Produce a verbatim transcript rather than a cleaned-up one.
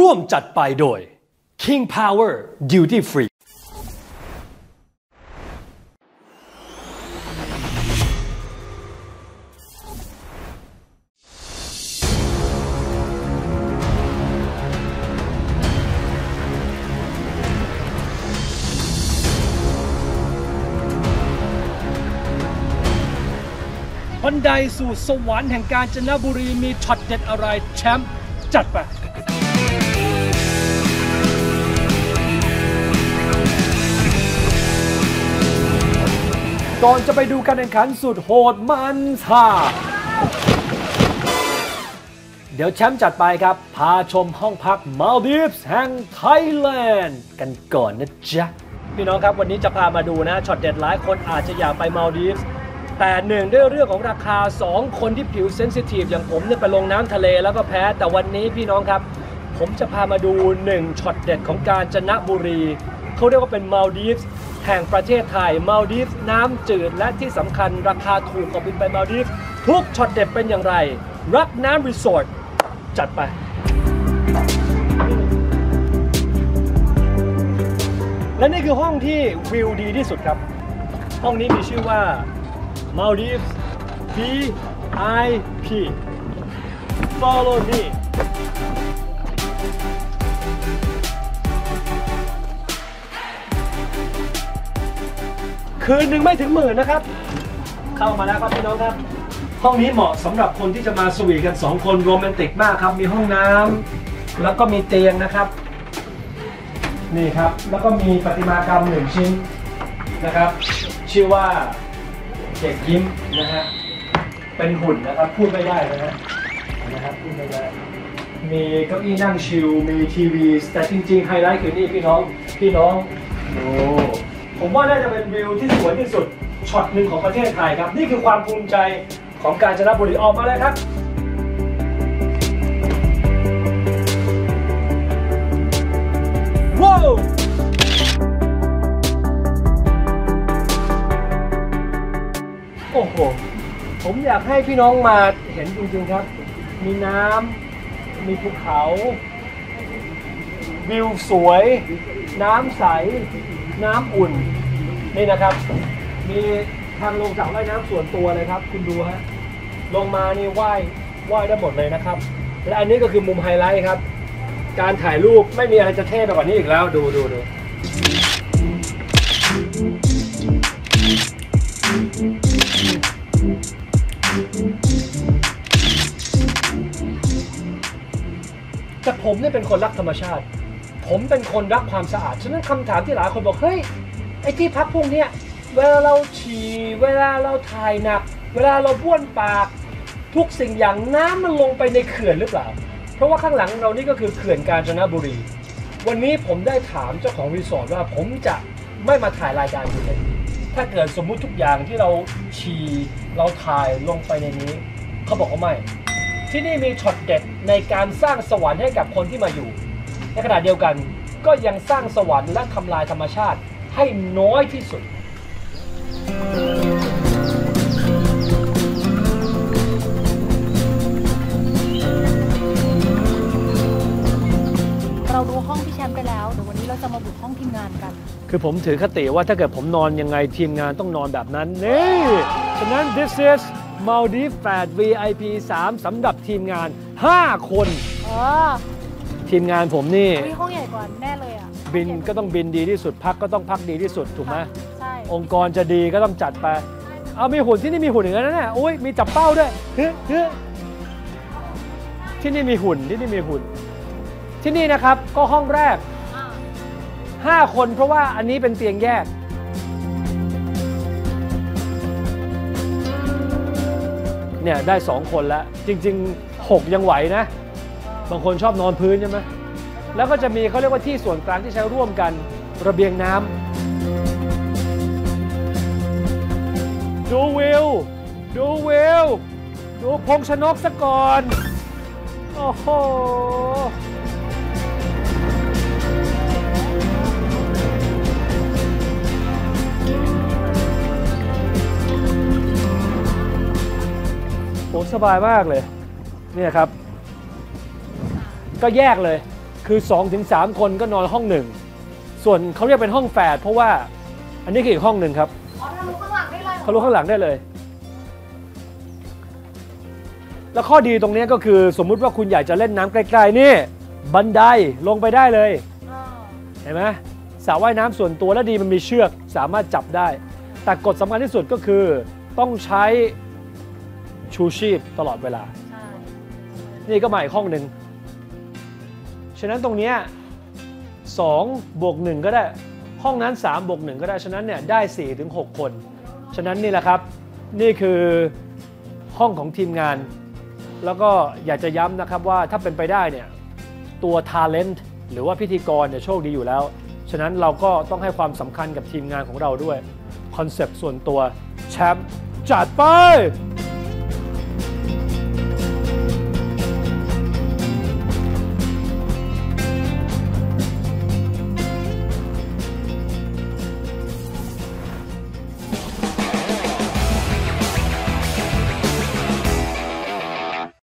ร่วมจัดไปโดย King Power Duty Freeบันไดสู่สวรรค์แห่งกาญจนบุรีมีช็อตเด็ดอะไรแชมป์จัดไปก่อนจะไปดูการแข่งขันสุดโหดมันท่าเดี๋ยวแชมป์จัดไปครับพาชมห้องพักมาลดีฟส์แห่งไทยแลนด์กันก่อนนะจ๊ะพี่น้องครับวันนี้จะพามาดูนะช็อตเด็ดหลายคนอาจจะอยากไปมาลดีฟส์แต่หนึ่งด้วยเรื่องของราคาสองคนที่ผิวเซนซิทีฟอย่างผมเนี่ยไปลงน้ำทะเลแล้วก็แพ้แต่วันนี้พี่น้องครับผมจะพามาดูหนึ่งช็อตเด็ดของกาญจนบุรีเขาเรียกว่าเป็นมาลดีฟส์แห่งประเทศไทยมาลดีฟส์น้ำจืดและที่สำคัญราคาถูกกว่าบินไปมาลดีฟส์ทุกช็อตเด็ดเป็นอย่างไรรักน้ำรีสอร์ทจัดไปและนี่คือห้องที่วิวดีที่สุดครับห้องนี้มีชื่อว่า Maldives วี ไอ พี Follow me คืนหนึ่งไม่ถึงหมื่นนะครับเข้ามาแล้วครับพี่น้องครับห้องนี้เหมาะสำหรับคนที่จะมาสวีทกันสองคนโรแมนติกมากครับมีห้องน้ำแล้วก็มีเตียงนะครับนี่ครับแล้วก็มีประติมากรรมหนึ่งชิ้นนะครับชื่อว่าเด็กยิ้มนะฮะเป็นหุ่นนะครับพูดไม่ได้นะฮะนะครับพูดไม่ได้มีเก้าอี้นั่งชิลมีทีวีแต่จริงๆไฮไลท์คือนี่พี่น้องพี่น้องโอ้ผมว่าน่าจะเป็นวิวที่สวยที่สุดช็อตหนึ่งของประเทศไทยครับนี่คือความภูมิใจของกาญจนบุรีออกมาเลยครับว้าวโอ้โหผมอยากให้พี่น้องมาเห็นจริงๆครับมีน้ำมีภูเขาวิวสวยน้ำใสน้ำอุ่นนี่นะครับมีทางลงจากว่ายน้ำส่วนตัวเลยครับคุณดูฮะลงมานี่ว่ายว่ายได้หมดเลยนะครับและอันนี้ก็คือมุมไฮไลท์ครับการถ่ายรูปไม่มีอะไรจะเท่ไปกว่านี้อีกแล้วดูดูดูแต่ผมเนี่ยเป็นคนรักธรรมชาติผมเป็นคนรักความสะอาดฉะนั้นคำถามที่หลายคนบอกเฮ้ยไอ้ที่พักพวกเนี้ยเวลาเราฉี่เวลาเราถ่ายหนักเวลาเราบ้วนปากทุกสิ่งอย่างน้ำมันลงไปในเขื่อนหรือเปล่าเพราะว่าข้างหลังเรานี่ก็คือเขื่อนกาญจนบุรีวันนี้ผมได้ถามเจ้าของรีสอร์ทว่าผมจะไม่มาถ่ายรายการคุณเลยถ้าเกิดสมมุติทุกอย่างที่เราฉี่เราถ่ายลงไปในนี้เขาบอกว่าไม่ที่นี่มีช็อตเด็ดในการสร้างสวรรค์ให้กับคนที่มาอยู่ในขณะเดียวกันก็ยังสร้างสวรรค์และทำลายธรรมชาติให้น้อยที่สุดเราดูห้องพี่แชมป์ไปแล้วเดี๋ยววันนี้เราจะมาบุกห้องทีมงานกันคือผมถือคติว่าถ้าเกิดผมนอนยังไงทีมงานต้องนอนแบบนั้นนี่ฉะนั้น this is Maldives แปด วี ไอ พี สามสำหรับทีมงานห้าคนอ๋อทีมงานผมนี่ห้องใหญ่กว่าแน่เลยอ่ะบินก็ต้องบินดีที่สุดพักก็ต้องพักดีที่สุดถูกไหมใช่องค์กรจะดีก็ต้องจัดไปเอามีหุ่นที่นี่มีหุ่นอย่างนั้นนะโอ้ยมีจับเป้าด้วยเฮ้ยเฮ้ยที่นี่มีหุ่นที่นี่มีหุ่นที่นี่นะครับก็ห้องแรกห้าคนเพราะว่าอันนี้เป็นเตียงแยกเนี่ยได้สองคนแล้วจริงๆหกยังไหวนะบางคนชอบนอนพื้นใช่ไหมแล้วก็จะมีเขาเรียกว่าที่ส่วนกลางที่ใช้ร่วมกันระเบียงน้ำดูวิวดูวิวดูพงชนกซะก่อนโอ้โหโอ้สบายมากเลยเนี่ยครับก็แยกเลยคือ สองถึงสาม คนก็นอนห้องหนึ่งส่วนเขาเรียกเป็นห้องแฝดเพราะว่าอันนี้คืออีกห้องหนึ่งครับอ๋อทะลุข้างหลังได้เลยเหรอทะลุข้างหลังได้เลย แล้วข้อดีตรงนี้ก็คือสมมุติว่าคุณอยากจะเล่นน้ำใกล้ๆนี่บันไดลงไปได้เลยอ่าเห็นไหมสระว่ายน้ำส่วนตัวและดีมันมีเชือกสามารถจับได้ แต่กฎสำคัญที่สุดก็คือต้องใช้ชูชีพตลอดเวลาใช่นี่ก็มาอีกห้องหนึ่งฉะนั้นตรงเนี้ยสองบวกหนึ่งก็ได้ห้องนั้นสามบวกหนึ่งก็ได้ฉะนั้นเนี่ยได้สี่ถึงหกคนฉะนั้นนี่แหละครับนี่คือห้องของทีมงานแล้วก็อยากจะย้ำนะครับว่าถ้าเป็นไปได้เนี่ยตัว talent หรือว่าพิธีกรเนี่ยโชคดีอยู่แล้วฉะนั้นเราก็ต้องให้ความสำคัญกับทีมงานของเราด้วยคอนเซปต์ส่วนตัวแชมป์จัดไป